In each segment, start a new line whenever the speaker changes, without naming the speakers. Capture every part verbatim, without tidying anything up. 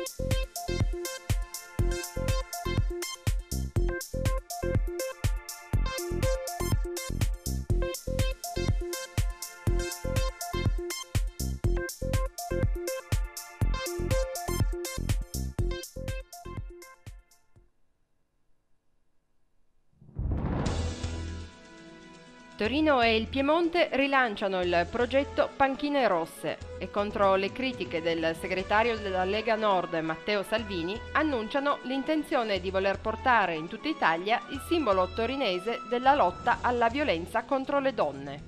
Torino e il Piemonte rilanciano il progetto Panchine Rosse e contro le critiche del segretario della Lega Nord Matteo Salvini annunciano l'intenzione di voler portare in tutta Italia il simbolo torinese della lotta alla violenza contro le donne.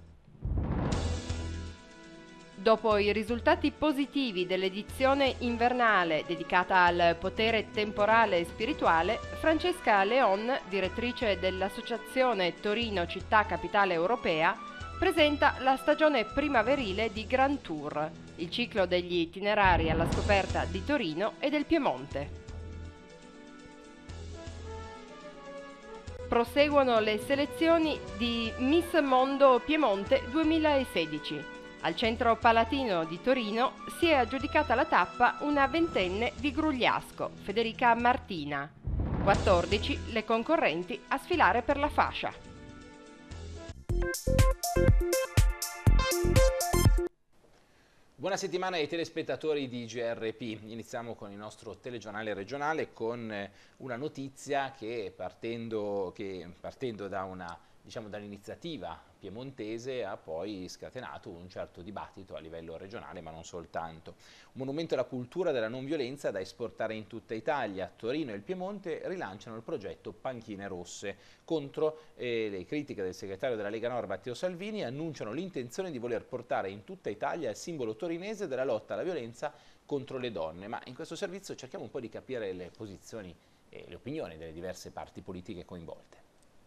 Dopo i risultati positivi dell'edizione invernale dedicata al potere temporale e spirituale, Francesca Leon, direttrice dell'Associazione Torino Città Capitale Europea, presenta la stagione primaverile di Grand Tour, il ciclo degli itinerari alla scoperta di Torino e del Piemonte. Proseguono le selezioni di Miss Mondo Piemonte duemilasedici. Al centro palatino di Torino si è aggiudicata la tappa una ventenne di Grugliasco, Federica Martina. quattordici le concorrenti a sfilare per la fascia.
Buona settimana ai telespettatori di G R P. Iniziamo con il nostro telegiornale regionale con una notizia che partendo, che partendo da una diciamo dall'iniziativa piemontese ha poi scatenato un certo dibattito a livello regionale, ma non soltanto. Un monumento alla cultura della non violenza da esportare in tutta Italia. Torino e il Piemonte rilanciano il progetto Panchine Rosse. Contro eh, le critiche del segretario della Lega Nord Matteo Salvini, annunciano l'intenzione di voler portare in tutta Italia il simbolo torinese della lotta alla violenza contro le donne. Ma in questo servizio cerchiamo un po' di capire le posizioni e le opinioni delle diverse parti politiche coinvolte.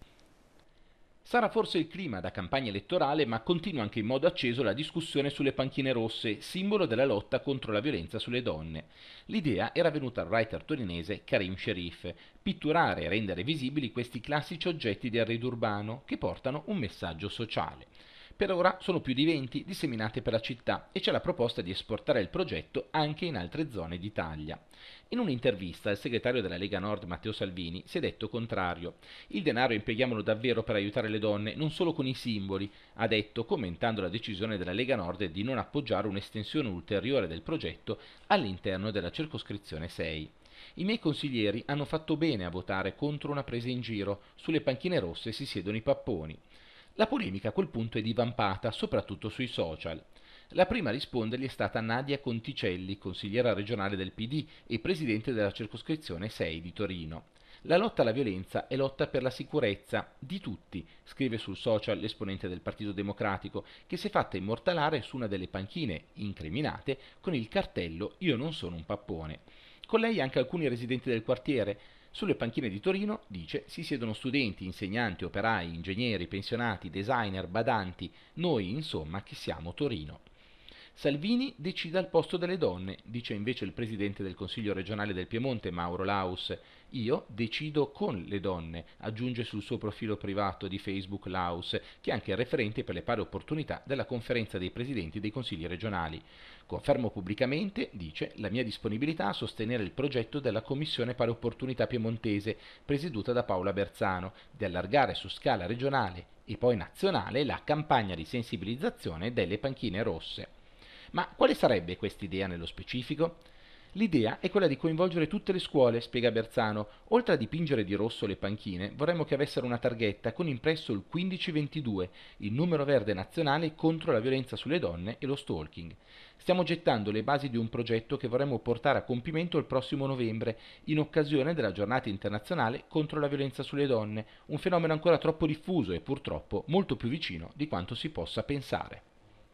Sarà forse il clima da campagna elettorale, ma continua anche in modo acceso la discussione sulle panchine rosse, simbolo della lotta contro la violenza sulle donne. L'idea era venuta al writer torinese Karim Sherif, pitturare e rendere visibili questi classici oggetti di arredo urbano che portano un messaggio sociale. Per ora sono più di venti disseminate per la città e c'è la proposta di esportare il progetto anche in altre zone d'Italia. In un'intervista il segretario della Lega Nord Matteo Salvini si è detto contrario. Il denaro impieghiamolo davvero per aiutare le donne, non solo con i simboli, ha detto, commentando la decisione della Lega Nord di non appoggiare un'estensione ulteriore del progetto all'interno della circoscrizione sei. I miei consiglieri hanno fatto bene a votare contro una presa in giro, sulle panchine rosse si siedono i papponi. La polemica a quel punto è divampata, soprattutto sui social. La prima a rispondergli è stata Nadia Conticelli, consigliera regionale del P D e presidente della circoscrizione sei di Torino. La lotta alla violenza è lotta per la sicurezza di tutti, scrive sul social l'esponente del Partito Democratico, che si è fatta immortalare su una delle panchine incriminate con il cartello «Io non sono un pappone». Con lei anche alcuni residenti del quartiere. Sulle panchine di Torino, dice, si siedono studenti, insegnanti, operai, ingegneri, pensionati, designer, badanti, noi insomma che siamo Torino. Salvini decide al posto delle donne, dice invece il presidente del Consiglio regionale del Piemonte Mauro Laus. Io decido con le donne, aggiunge sul suo profilo privato di Facebook Laus, che è anche il referente per le pari opportunità della conferenza dei presidenti dei consigli regionali. Confermo pubblicamente, dice, la mia disponibilità a sostenere il progetto della Commissione Pari Opportunità Piemontese, presieduta da Paola Berzano, di allargare su scala regionale e poi nazionale la campagna di sensibilizzazione delle panchine rosse. Ma quale sarebbe quest'idea nello specifico? L'idea è quella di coinvolgere tutte le scuole, spiega Berzano. Oltre a dipingere di rosso le panchine, vorremmo che avessero una targhetta con impresso il quindici ventidue, il numero verde nazionale contro la violenza sulle donne e lo stalking. Stiamo gettando le basi di un progetto che vorremmo portare a compimento il prossimo novembre, in occasione della giornata internazionale contro la violenza sulle donne, un fenomeno ancora troppo diffuso e purtroppo molto più vicino di quanto si possa pensare.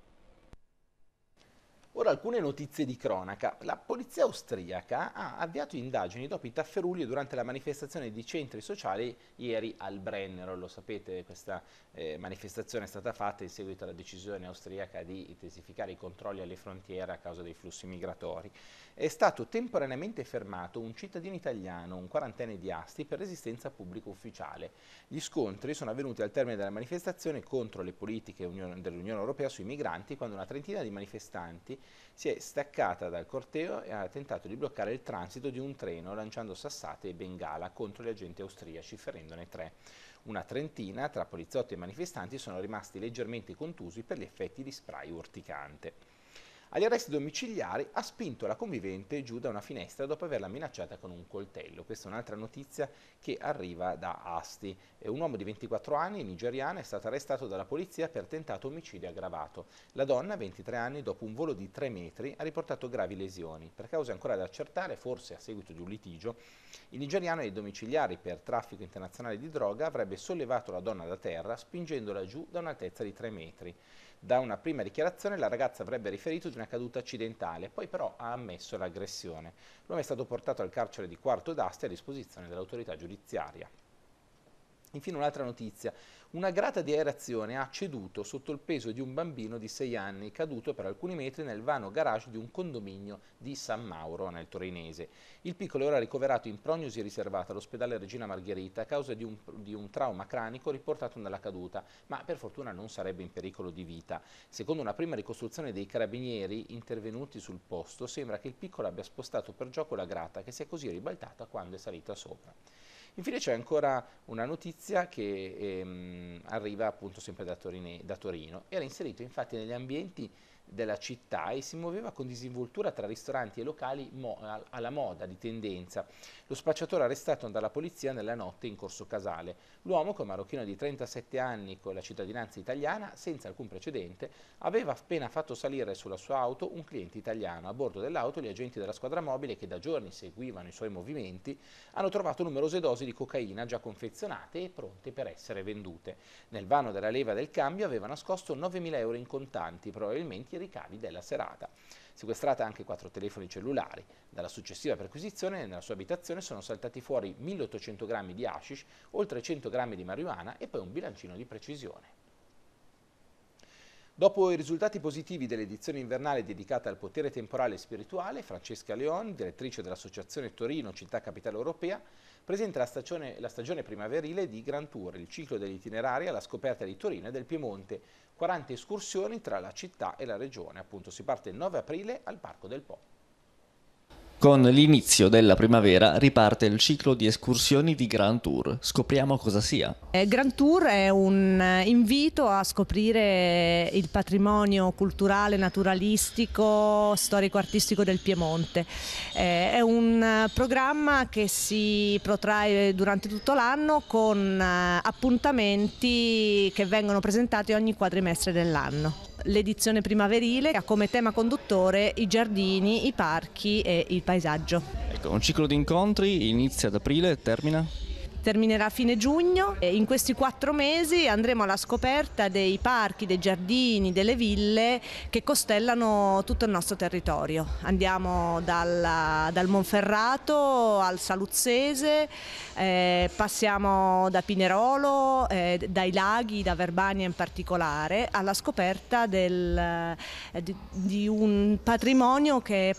Ora alcune notizie di cronaca. La polizia austriaca ha avviato indagini dopo i tafferugli durante la manifestazione di centri sociali ieri al Brennero. Lo sapete, questa eh, manifestazione è stata fatta in seguito alla decisione austriaca di intensificare i controlli alle frontiere a causa dei flussi migratori. È stato temporaneamente fermato un cittadino italiano, un quarantenne di Asti, per resistenza pubblico ufficiale. Gli scontri sono avvenuti al termine della manifestazione contro le politiche dell'Unione Europea sui migranti, quando una trentina di manifestanti si è staccata dal corteo e ha tentato di bloccare il transito di un treno lanciando sassate e bengala contro gli agenti austriaci, ferendone tre. Una trentina tra poliziotti e manifestanti sono rimasti leggermente contusi per gli effetti di spray urticante. Agli arresti domiciliari ha spinto la convivente giù da una finestra dopo averla minacciata con un coltello. Questa è un'altra notizia che arriva da Asti. Un uomo di ventiquattro anni, nigeriano, è stato arrestato dalla polizia per tentato omicidio aggravato. La donna, ventitré anni, dopo un volo di tre metri, ha riportato gravi lesioni. Per cause ancora da accertare, forse a seguito di un litigio, il nigeriano ai domiciliari per traffico internazionale di droga avrebbe sollevato la donna da terra spingendola giù da un'altezza di tre metri. Da una prima dichiarazione la ragazza avrebbe riferito di una caduta accidentale, poi però ha ammesso l'aggressione. L'uomo è stato portato al carcere di Quarto d'Asti a disposizione dell'autorità giudiziaria. Infine un'altra notizia. Una grata di aerazione ha ceduto sotto il peso di un bambino di sei anni caduto per alcuni metri nel vano garage di un condominio di San Mauro, nel torinese. Il piccolo era ricoverato in prognosi riservata all'ospedale Regina Margherita a causa di un, di un trauma cranico riportato nella caduta, ma per fortuna non sarebbe in pericolo di vita. Secondo una prima ricostruzione dei carabinieri intervenuti sul posto, sembra che il piccolo abbia spostato per gioco la grata, che si è così ribaltata quando è salita sopra. Infine c'è ancora una notizia che ehm, arriva appunto sempre da, Torine, da Torino. Era inserito infatti negli ambienti della città e si muoveva con disinvoltura tra ristoranti e locali mo alla moda di tendenza. Lo spacciatore arrestato dalla polizia nella notte in Corso Casale. L'uomo, con marocchino di trentasette anni con la cittadinanza italiana, senza alcun precedente, aveva appena fatto salire sulla sua auto un cliente italiano. A bordo dell'auto gli agenti della squadra mobile, che da giorni seguivano i suoi movimenti, hanno trovato numerose dosi di cocaina già confezionate e pronte per essere vendute. Nel vano della leva del cambio aveva nascosto novemila euro in contanti, probabilmente i ricavi della serata. Sequestrata anche quattro telefoni cellulari. Dalla successiva perquisizione nella sua abitazione sono saltati fuori milleottocento grammi di hashish, oltre cento grammi di marijuana e poi un bilancino di precisione. Dopo i risultati positivi dell'edizione invernale dedicata al potere temporale e spirituale, Francesca Leon, direttrice dell'Associazione Torino Città Capitale Europea, presenta la stagione, la stagione primaverile di Grand Tour, il ciclo degli itinerari alla scoperta di Torino e del Piemonte, quaranta escursioni tra la città e la regione. Appunto, si parte il nove aprile al Parco del Po.
Con l'inizio della primavera riparte il ciclo di escursioni di Grand Tour. Scopriamo cosa sia.
Grand Tour è un invito a scoprire il patrimonio culturale, naturalistico, storico-artistico del Piemonte. È un programma che si protrae durante tutto l'anno con appuntamenti che vengono presentati ogni quadrimestre dell'anno. L'edizione primaverile ha come tema conduttore i giardini, i parchi e il paesaggio.
Ecco, un ciclo di incontri inizia ad aprile e termina?
Terminerà a fine giugno e in questi quattro mesi andremo alla scoperta dei parchi, dei giardini, delle ville che costellano tutto il nostro territorio. Andiamo dal, dal Monferrato al Saluzzese, eh, passiamo da Pinerolo, eh, dai laghi, da Verbania in particolare, alla scoperta del, eh, di, di un patrimonio che è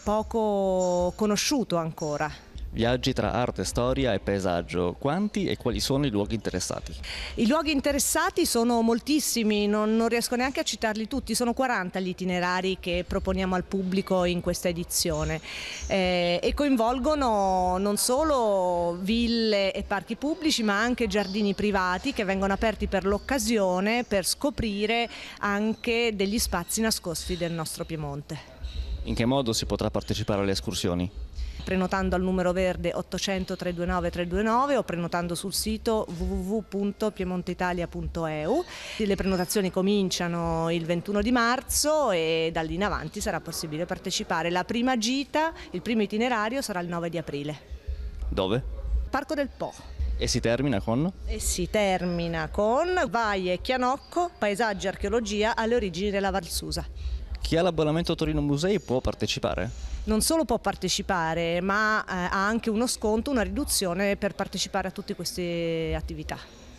poco conosciuto ancora.
Viaggi tra arte, storia e paesaggio. Quanti e quali sono i luoghi interessati?
I luoghi interessati sono moltissimi, non, non riesco neanche a citarli tutti, sono quaranta gli itinerari che proponiamo al pubblico in questa edizione eh, e coinvolgono non solo ville e parchi pubblici ma anche giardini privati che vengono aperti per l'occasione per scoprire anche degli spazi nascosti del nostro Piemonte.
In che modo si potrà partecipare alle escursioni?
Prenotando al numero verde ottocento trecentonovantanove trecentonovantanove o prenotando sul sito w w w punto piemonteitalia punto e u. Le prenotazioni cominciano il ventuno di marzo e da lì in avanti sarà possibile partecipare. La prima gita, il primo itinerario sarà il nove di aprile.
Dove?
Parco del Po.
E si termina con?
E si termina con Vai e Chianocco, paesaggi e archeologia alle origini della Val Susa.
Chi ha l'abbonamento Torino Musei può partecipare?
Non solo può partecipare, ma eh, ha anche uno sconto, una riduzione per partecipare a tutte queste attività.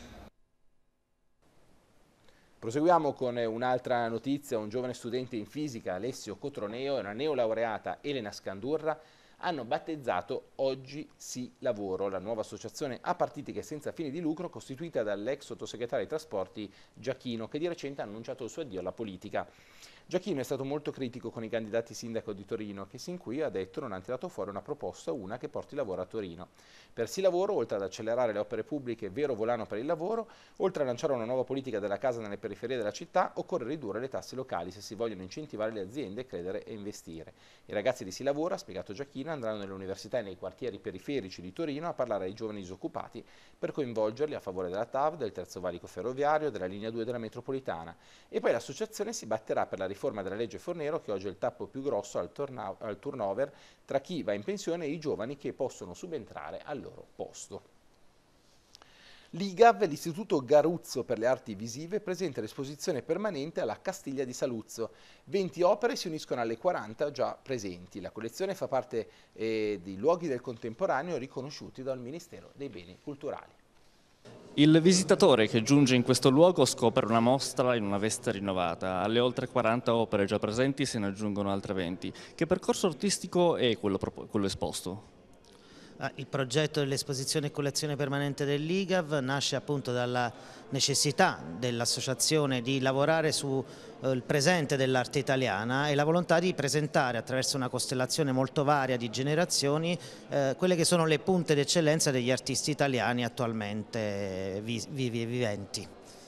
Proseguiamo con un'altra notizia. Un giovane studente in fisica, Alessio Cotroneo, e una neolaureata, Elena Scandurra, hanno battezzato Oggi Sì Lavoro, la nuova associazione apartitica senza fini di lucro costituita dall'ex sottosegretario ai trasporti Giachino, che di recente ha annunciato il suo addio alla politica. Giachino è stato molto critico con i candidati sindaco di Torino, che sin qui ha detto non hanno tirato fuori una proposta, una che porti lavoro a Torino. Per Sì Lavoro, oltre ad accelerare le opere pubbliche, vero volano per il lavoro, oltre a lanciare una nuova politica della casa nelle periferie della città, occorre ridurre le tasse locali se si vogliono incentivare le aziende a credere e investire. I ragazzi di Sì Lavoro, ha spiegato Giachino, andranno nelle università e nei quartieri periferici di Torino a parlare ai giovani disoccupati per coinvolgerli a favore della T A V, del terzo valico ferroviario, della linea due della metropolitana. E poi l'associazione si batterà per la riforma della legge Fornero, che oggi è il tappo più grosso al, al turnover tra chi va in pensione e i giovani che possono subentrare al loro posto. L'I G A V, l'Istituto Garuzzo per le Arti Visive, presenta l'esposizione permanente alla Castiglia di Saluzzo. venti opere si uniscono alle quaranta già presenti. La collezione fa parte eh, dei luoghi del contemporaneo riconosciuti dal Ministero dei Beni Culturali.
Il visitatore che giunge in questo luogo scopre una mostra in una veste rinnovata. Alle oltre quaranta opere già presenti se ne aggiungono altre venti. Che percorso artistico è quello, quello esposto?
Il progetto dell'esposizione e collezione permanente dell'I G A V nasce appunto dalla necessità dell'associazione di lavorare sul eh, presente dell'arte italiana e la volontà di presentare attraverso una costellazione molto varia di generazioni eh, quelle che sono le punte d'eccellenza degli artisti italiani attualmente vi, vivi e viventi.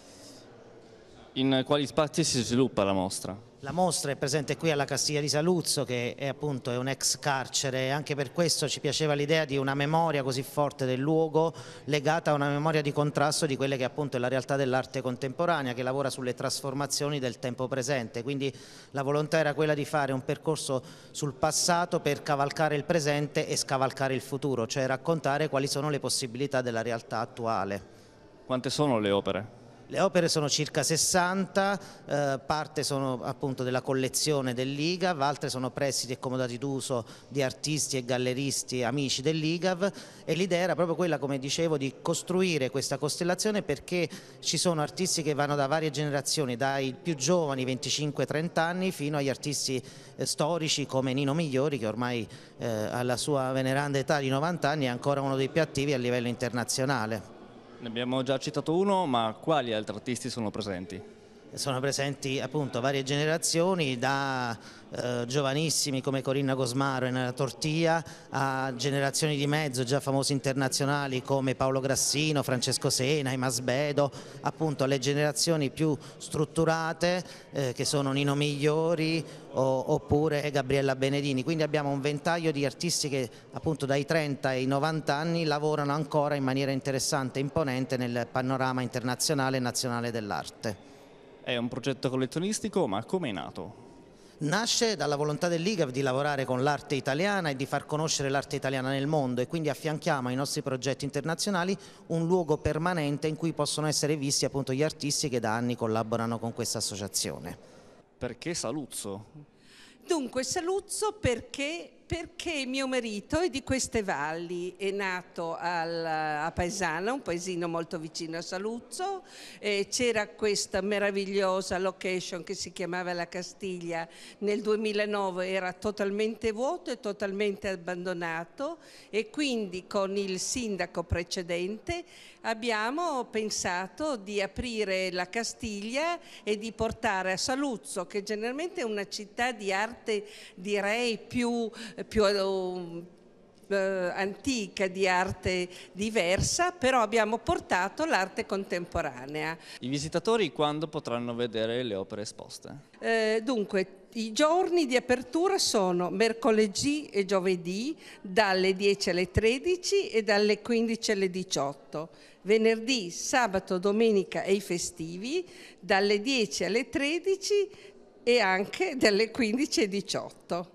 In quali spazi si sviluppa la mostra?
La mostra è presente qui alla Castiglia di Saluzzo, che è appunto è un ex carcere, e anche per questo ci piaceva l'idea di una memoria così forte del luogo legata a una memoria di contrasto di quelle che appunto è la realtà dell'arte contemporanea, che lavora sulle trasformazioni del tempo presente. Quindi la volontà era quella di fare un percorso sul passato per cavalcare il presente e scavalcare il futuro, cioè raccontare quali sono le possibilità della realtà attuale.
Quante sono le opere?
Le opere sono circa sessanta, eh, parte sono appunto della collezione dell'I G A V, altre sono prestiti e comodati d'uso di artisti e galleristi amici dell'I G A V, e l'idea era proprio quella, come dicevo, di costruire questa costellazione, perché ci sono artisti che vanno da varie generazioni, dai più giovani venticinque trenta anni fino agli artisti eh, storici come Nino Migliori, che ormai eh, alla sua veneranda età di novanta anni è ancora uno dei più attivi a livello internazionale.
Ne abbiamo già citato uno, ma quali altri artisti sono presenti?
Sono presenti appunto varie generazioni, da eh, giovanissimi come Corinna Cosmaro e Nella Tortia a generazioni di mezzo già famosi internazionali come Paolo Grassino, Francesco Sena, Imas Bedo, appunto alle generazioni più strutturate eh, che sono Nino Migliori o, oppure Gabriella Benedini. Quindi abbiamo un ventaglio di artisti che appunto dai trenta ai novanta anni lavorano ancora in maniera interessante e imponente nel panorama internazionale e nazionale dell'arte.
È un progetto collezionistico, ma come è nato?
Nasce dalla volontà dell'I G A V di lavorare con l'arte italiana e di far conoscere l'arte italiana nel mondo, e quindi affianchiamo ai nostri progetti internazionali un luogo permanente in cui possono essere visti appunto gli artisti che da anni collaborano con questa associazione.
Perché Saluzzo?
Dunque Saluzzo perché, perché mio marito è di queste valli, è nato al, a Paesana, un paesino molto vicino a Saluzzo, eh, c'era questa meravigliosa location che si chiamava La Castiglia, nel duemilanove era totalmente vuoto e totalmente abbandonato, e quindi con il sindaco precedente abbiamo pensato di aprire la Castiglia e di portare a Saluzzo, che generalmente è una città di arte direi più, più uh, uh, antica, di arte diversa, però abbiamo portato l'arte contemporanea.
I visitatori quando potranno vedere le opere esposte?
Eh, dunque, i giorni di apertura sono mercoledì e giovedì dalle dieci alle tredici e dalle quindici alle diciotto. Venerdì, sabato, domenica e i festivi dalle dieci alle tredici e anche dalle quindici alle diciotto.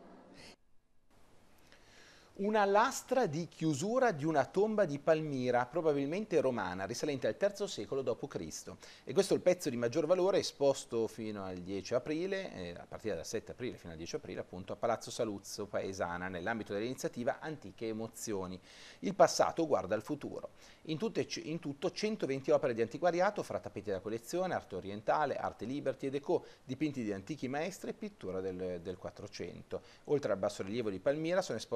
Una lastra di chiusura di una tomba di Palmira, probabilmente romana, risalente al terzo secolo dopo Cristo. E questo è il pezzo di maggior valore, esposto fino al dieci aprile, eh, a partire dal sette aprile fino al dieci aprile, appunto a Palazzo Saluzzo, Paesana, nell'ambito dell'iniziativa Antiche Emozioni. Il passato guarda al futuro. In, tutte, in tutto centoventi opere di antiquariato, fra tappeti da collezione, arte orientale, arte liberty e déco, dipinti di antichi maestri e pittura del, del Quattrocento. Oltre al bassorilievo di Palmira sono esposti una banda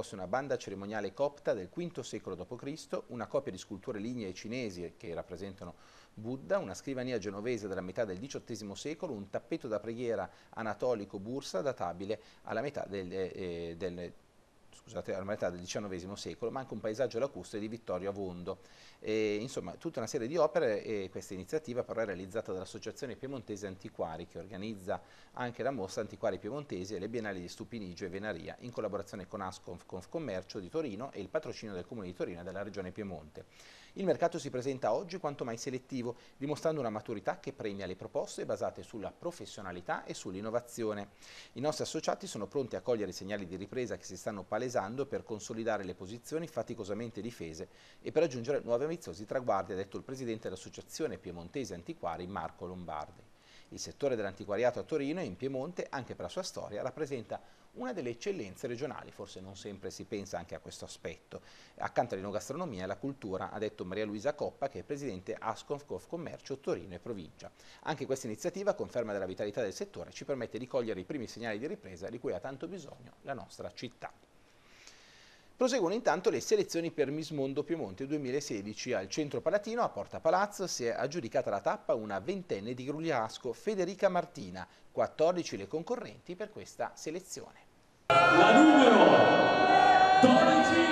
banda cerimoniale copta del quinto secolo dopo Cristo, una coppia di sculture lignee cinesi che rappresentano Buddha, una scrivania genovese della metà del diciottesimo secolo, un tappeto da preghiera anatolico Bursa databile alla metà del, eh, del Scusate, alla metà del diciannovesimo secolo, ma anche un paesaggio lacustre di Vittorio Avondo. E, insomma, tutta una serie di opere, e questa iniziativa però è realizzata dall'Associazione Piemontese Antiquari, che organizza anche la mostra Antiquari Piemontesi e le Biennali di Stupinigio e Venaria, in collaborazione con Asconf Confcommercio di Torino e il patrocinio del Comune di Torino e della Regione Piemonte. Il mercato si presenta oggi quanto mai selettivo, dimostrando una maturità che premia le proposte basate sulla professionalità e sull'innovazione. I nostri associati sono pronti a cogliere i segnali di ripresa che si stanno palesando per consolidare le posizioni faticosamente difese e per raggiungere nuovi ambiziosi traguardi, ha detto il presidente dell'Associazione Piemontese Antiquari Marco Lombardi. Il settore dell'antiquariato a Torino e in Piemonte, anche per la sua storia, rappresenta una delle eccellenze regionali, forse non sempre si pensa anche a questo aspetto. Accanto all'enogastronomia e alla cultura, ha detto Maria Luisa Coppa, che è presidente Asconf Confcommercio Torino e Provincia. Anche questa iniziativa, conferma della vitalità del settore, ci permette di cogliere i primi segnali di ripresa di cui ha tanto bisogno la nostra città. Proseguono intanto le selezioni per Miss Mondo Piemonte duemilasedici. Al Centro Palatino, a Porta Palazzo, si è aggiudicata la tappa una ventenne di Grugliasco, Federica Martina. quattordici le concorrenti per questa selezione.
La numero dodici.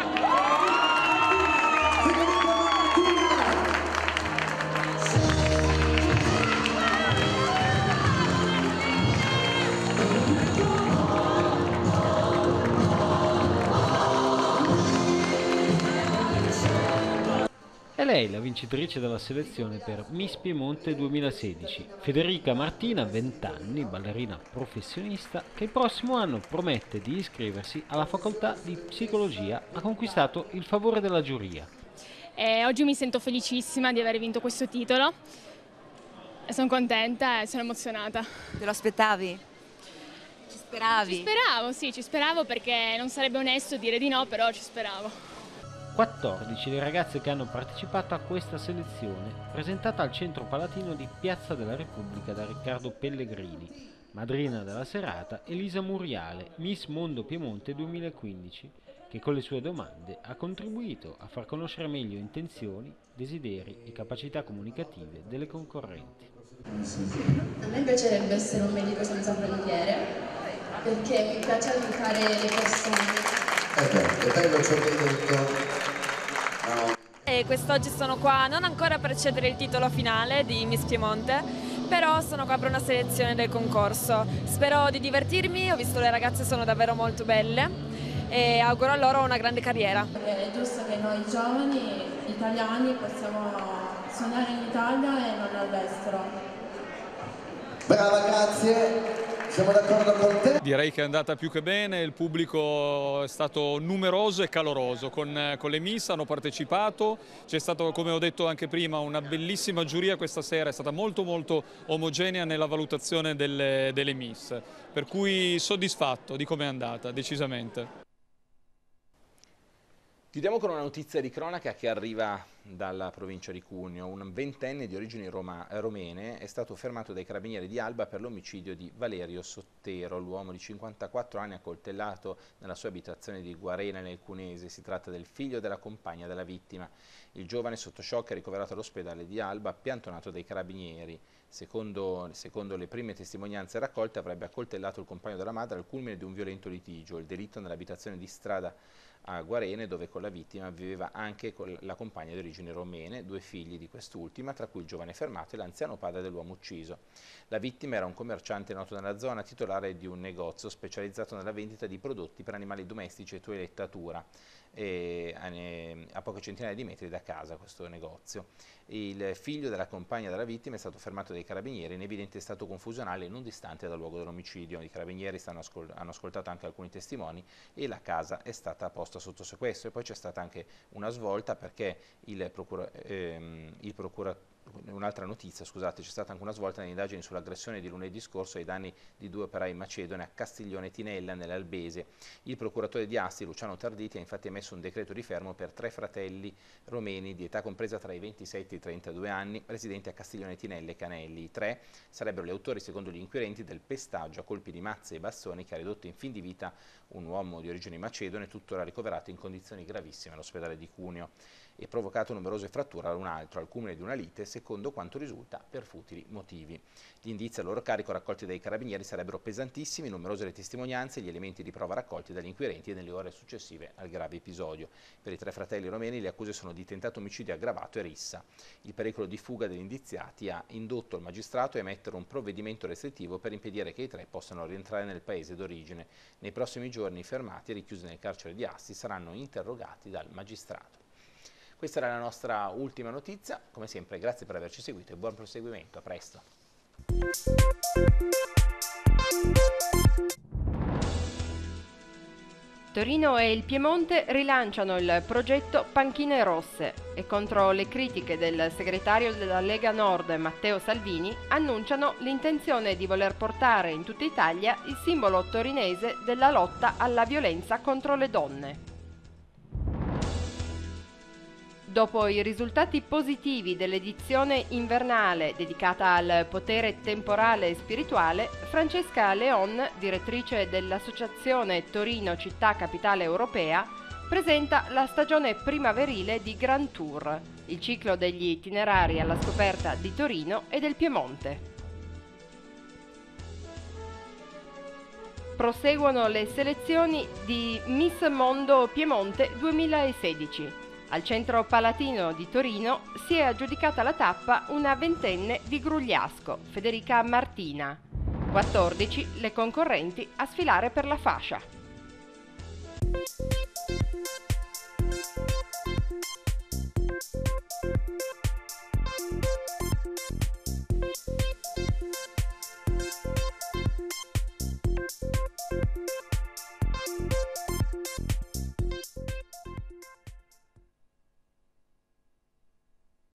È lei la vincitrice della selezione per Miss Piemonte duemilasedici, Federica Martina, venti anni, ballerina professionista, che il prossimo anno promette di iscriversi alla facoltà di psicologia. Ha conquistato il favore della giuria.
E oggi mi sento felicissima di aver vinto questo titolo e sono contenta e sono emozionata.
Te lo aspettavi? Ci speravi?
Ci speravo, sì, ci speravo, perché non sarebbe onesto dire di no, però ci speravo.
quattordici le ragazze che hanno partecipato a questa selezione, presentata al Centro Palatino di Piazza della Repubblica da Riccardo Pellegrini. Madrina della serata Elisa Muriale, Miss Mondo Piemonte duemilaquindici, che con le sue domande ha contribuito a far conoscere meglio intenzioni, desideri e capacità comunicative delle concorrenti.
A me piacerebbe essere un medico senza frontiere, perché mi piace aiutare le persone.
Ecco, è bello ciò che hai detto.
E quest'oggi sono qua non ancora per cedere il titolo finale di Miss Piemonte, però sono qua per una selezione del concorso. Spero di divertirmi, ho visto le ragazze sono davvero molto belle e auguro a loro una grande carriera.
È giusto che noi giovani italiani possiamo suonare in Italia e non all'estero.
Brava, grazie. Siamo d'accordo con te?
Direi che è andata più che bene, il pubblico è stato numeroso e caloroso, con, con le Miss hanno partecipato, c'è stato, come ho detto anche prima, una bellissima giuria questa sera, è stata molto molto omogenea nella valutazione delle, delle Miss, per cui soddisfatto di come è andata, decisamente.
Chiudiamo con una notizia di cronaca che arriva dalla provincia di Cuneo. Un ventenne di origini roma, romene è stato fermato dai carabinieri di Alba per l'omicidio di Valerio Sottero. L'uomo di cinquantaquattro anni ha coltellato nella sua abitazione di Guarena nel Cunese. Si tratta del figlio della compagna della vittima. Il giovane sotto shock è ricoverato all'ospedale di Alba, piantonato dai carabinieri. Secondo, secondo le prime testimonianze raccolte, avrebbe accoltellato il compagno della madre al culmine di un violento litigio. Il delitto nell'abitazione di strada a Guarene, dove con la vittima viveva anche con la compagna di origini romene, due figli di quest'ultima, tra cui il giovane fermato e l'anziano padre dell'uomo ucciso. La vittima era un commerciante noto nella zona, titolare di un negozio specializzato nella vendita di prodotti per animali domestici e toilettatura, e a poche centinaia di metri da casa questo negozio. Il figlio della compagna della vittima è stato fermato dai carabinieri in evidente stato confusionale non distante dal luogo dell'omicidio. I carabinieri stanno ascol- hanno ascoltato anche alcuni testimoni e la casa è stata posta sotto sequestro. E poi c'è stata anche una svolta, perché il, procura- ehm, il procura- un'altra notizia, scusate, c'è stata anche una svolta nelle indagini sull'aggressione di lunedì scorso ai danni di due operai macedoni a Castiglione Tinella nell'Albese. Il procuratore di Asti, Luciano Tarditi, ha infatti emesso un decreto di fermo per tre fratelli romeni di età compresa tra i ventisette e i trentadue anni, residenti a Castiglione Tinella e Canelli. I tre sarebbero gli autori, secondo gli inquirenti, del pestaggio a colpi di mazze e bastoni che ha ridotto in fin di vita un uomo di origini macedone, tuttora ricoverato in condizioni gravissime all'ospedale di Cuneo, e provocato numerose fratture a un altro, al culmine di una lite, secondo quanto risulta per futili motivi. Gli indizi a loro carico raccolti dai carabinieri sarebbero pesantissimi, numerose le testimonianze e gli elementi di prova raccolti dagli inquirenti nelle ore successive al grave episodio. Per i tre fratelli romeni le accuse sono di tentato omicidio aggravato e rissa. Il pericolo di fuga degli indiziati ha indotto il magistrato a emettere un provvedimento restrittivo per impedire che i tre possano rientrare nel paese d'origine. Nei prossimi giorni i fermati, richiusi nel carcere di Asti, saranno interrogati dal magistrato. Questa era la nostra ultima notizia. Come sempre, grazie per averci seguito e buon proseguimento. A presto.
Torino e il Piemonte rilanciano il progetto Panchine Rosse e, contro le critiche del segretario della Lega Nord Matteo Salvini, annunciano l'intenzione di voler portare in tutta Italia il simbolo torinese della lotta alla violenza contro le donne. Dopo i risultati positivi dell'edizione invernale dedicata al potere temporale e spirituale, Francesca Leon, direttrice dell'Associazione Torino Città Capitale Europea, presenta la stagione primaverile di Grand Tour, il ciclo degli itinerari alla scoperta di Torino e del Piemonte. Proseguono le selezioni di Miss Mondo Piemonte duemilasedici. Al centro palatino di Torino si è aggiudicata la tappa una ventenne di Grugliasco, Federica Martina. quattordici le concorrenti a sfilare per la fascia.